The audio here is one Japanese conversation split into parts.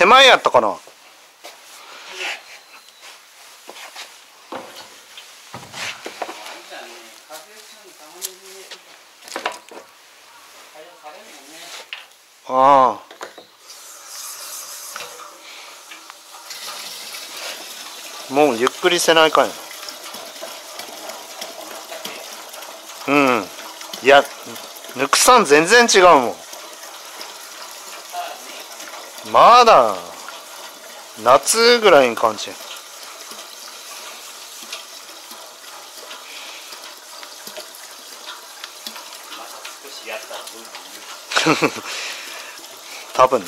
手前やったかな。ああ、もうゆっくりせないかんや。うん。いや、抜くさん全然違うもん。まだ夏ぐらいに感じ。多分ね。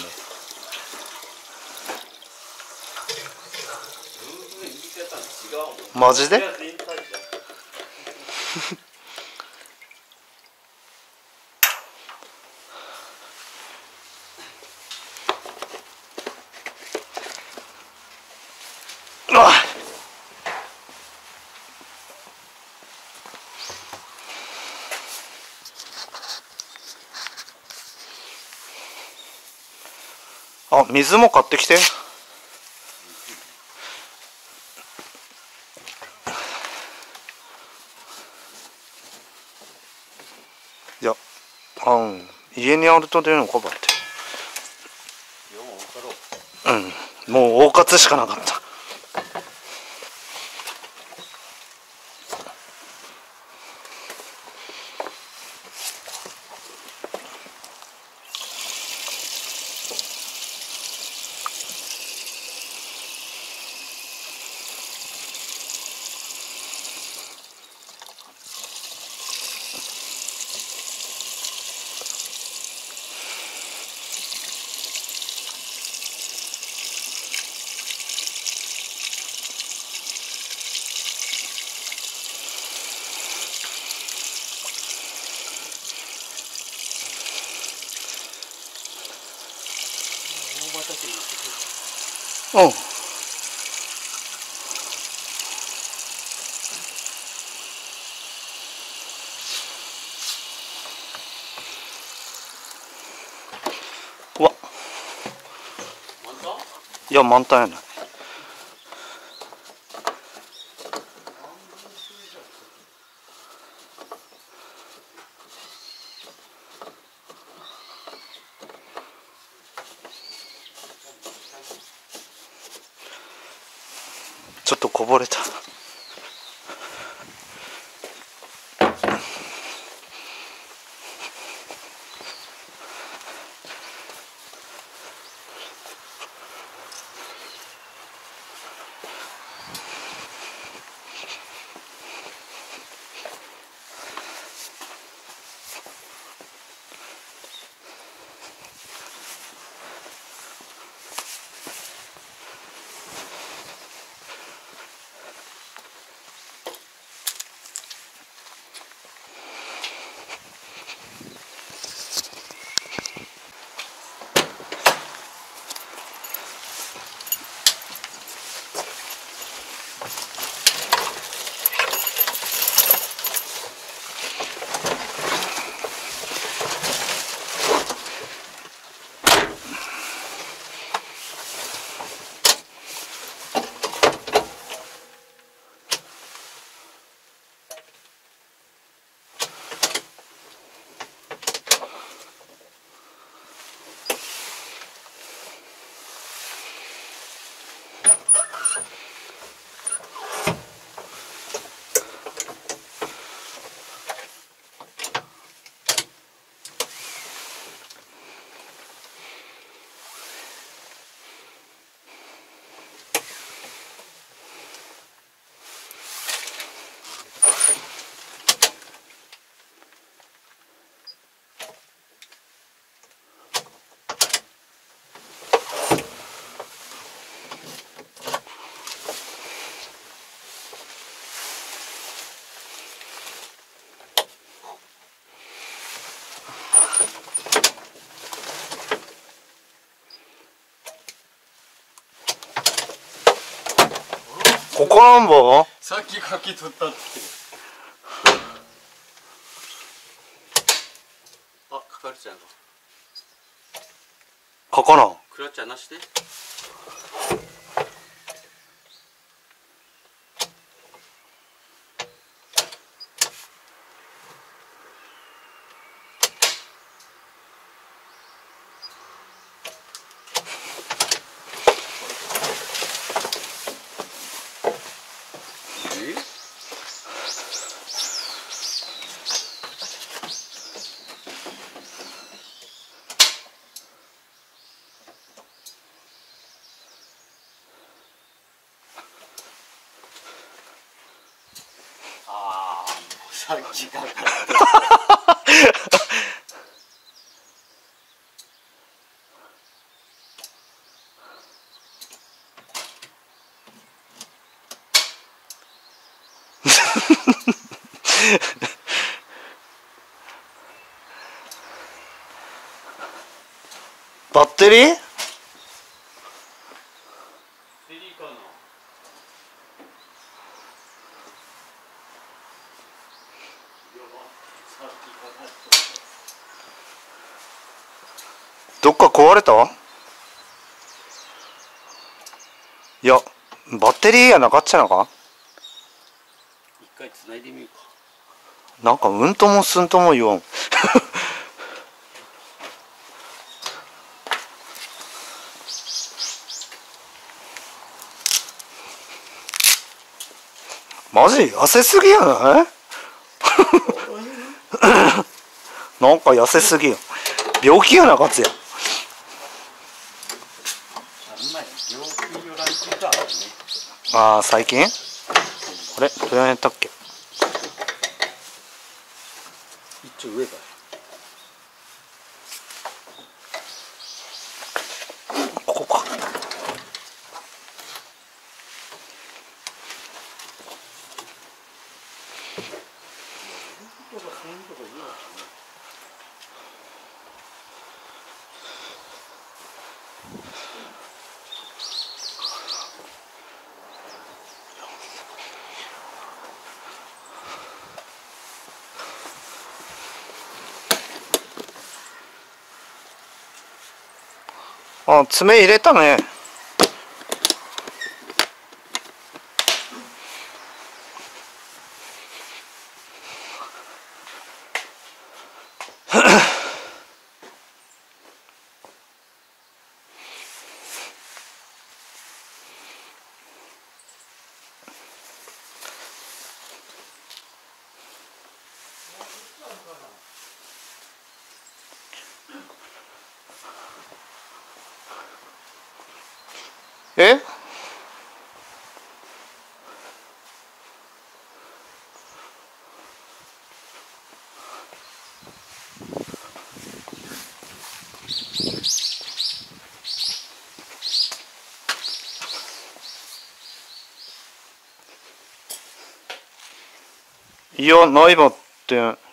マジで？あ、水も買ってきて。いや、家にあると出るのかばって。うん、もう大喝しかなかった。うん。うわ。いや、満タンやない。ちょっとこぼれた。ここなんぼ？ さっき柿取ったって言ってる。あ、かかるちゃんか。 かかな。 クラッチャーなしで。ああ、もうさっきかかってバッテリー？ セリかな。 どっか壊れた？いや、バッテリーやなかっちゃなか？ 一回繋いでみようか。 なんかうんともすんとも言わん。マジ痩せすぎやない？なんか痩せすぎや。病気やなかつや。 あんまり病気よらん聞いたわね。 ああ、最近？あれどうやったっけ？ 一応上から。 ここか。あ、爪入れたね。え？いや、ないばってん。